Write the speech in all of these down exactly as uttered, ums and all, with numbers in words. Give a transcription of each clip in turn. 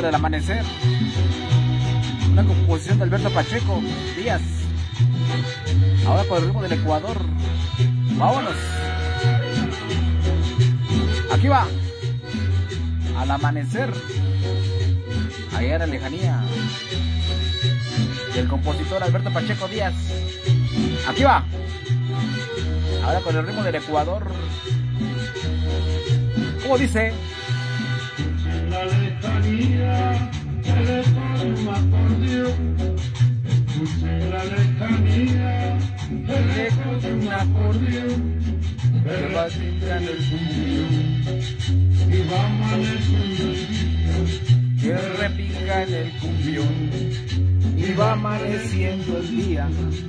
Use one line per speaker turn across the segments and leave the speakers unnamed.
del amanecer. Una composición de Alberto Pacheco Díaz. Ahora con el ritmo del Ecuador. Vámonos. Aquí va. Al amanecer. Allá en la lejanía. Del compositor Alberto Pacheco Díaz. Aquí va. Ahora con el ritmo del Ecuador. ¿Cómo dice?
En la lejanía, el eco de un acordeón. Escuchen la lejanía, el eco de un acordeón. Que va pintando el cumbión y va amaneciendo el día.
Que repica en el cumbión y va amaneciendo el día.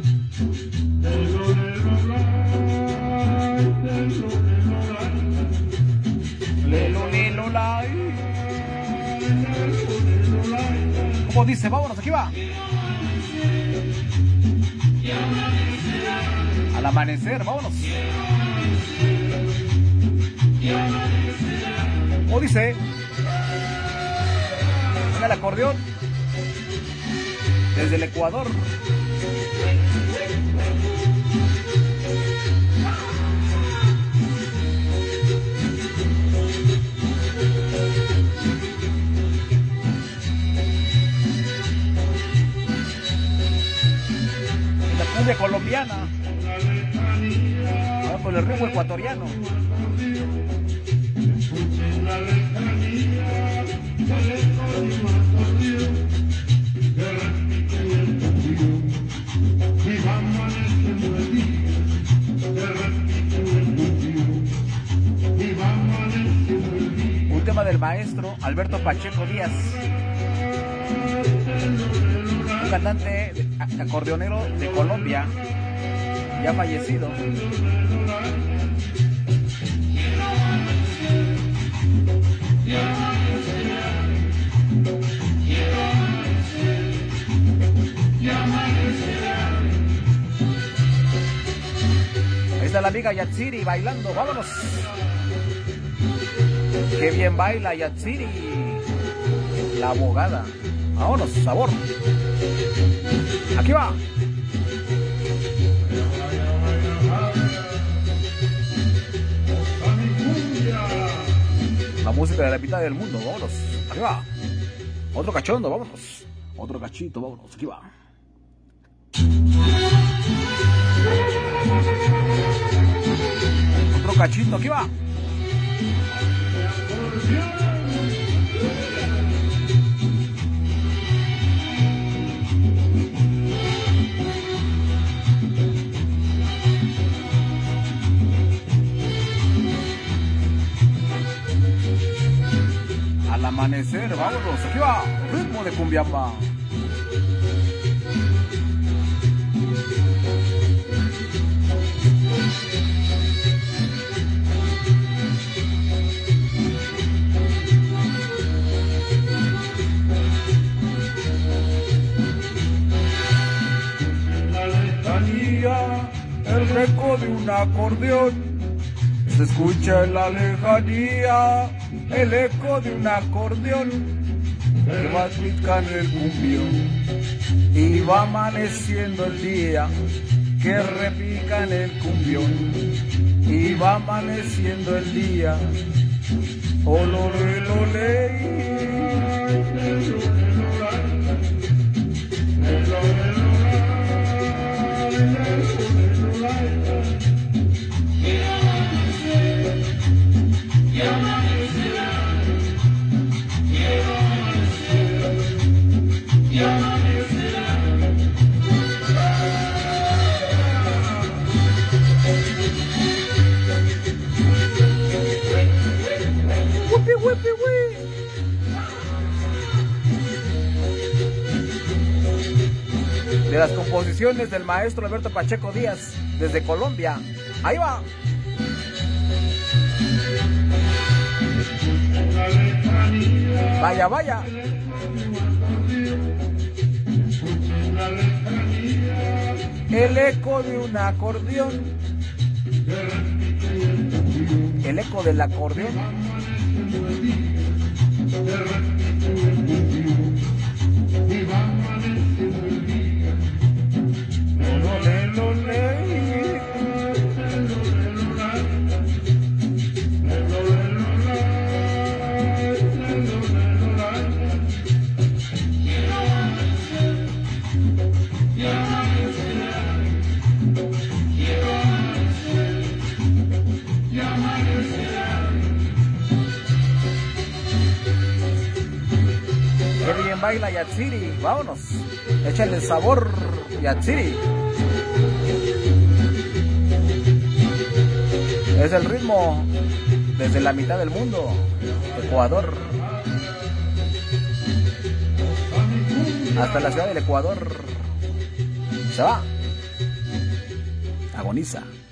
Lelo, lelo, lai. ¿Cómo dice? Vámonos, aquí va. Al amanecer, vámonos. ¿Cómo dice? Venga el acordeón. Desde el Ecuador. La cumbia colombiana. Ahora con el ritmo ecuatoriano.
La lejanía, el eco de un acordeón. Que repite el cumbión y va amaneciendo el día. Que repite el cumbión y va amaneciendo el día.
Un tema del maestro Alberto Pacheco Díaz. Un cantante acordeonero de Colombia, ya fallecido. Ahí está la amiga Yatsiri bailando, vámonos. Qué bien baila Yatsiri, la abogada. Vámonos, sabor. Aquí va. La música de la mitad del mundo, vámonos. Aquí va. Otro cachondo, vámonos. Otro cachito, vámonos. Aquí va. Otro cachito, aquí va. Al amanecer, vámonos, aquí va, ritmo de cumbiamba.
En la lejanía, el eco de un acordeón. Se escucha en la lejanía el eco de un acordeón que va picando el cumbión y va amaneciendo el día, que repica en el cumbión y va amaneciendo el día. Olole,
De las composiciones del maestro Alberto Pacheco Díaz, desde Colombia. Ahí va. Vaya, vaya. El eco de un acordeón. El eco del acordeón. también baila Yatsiri. Vámonos. Échale sabor, Yatsiri. Es el ritmo desde la mitad del mundo. Ecuador. Hasta la ciudad del Ecuador. Se va. Agoniza.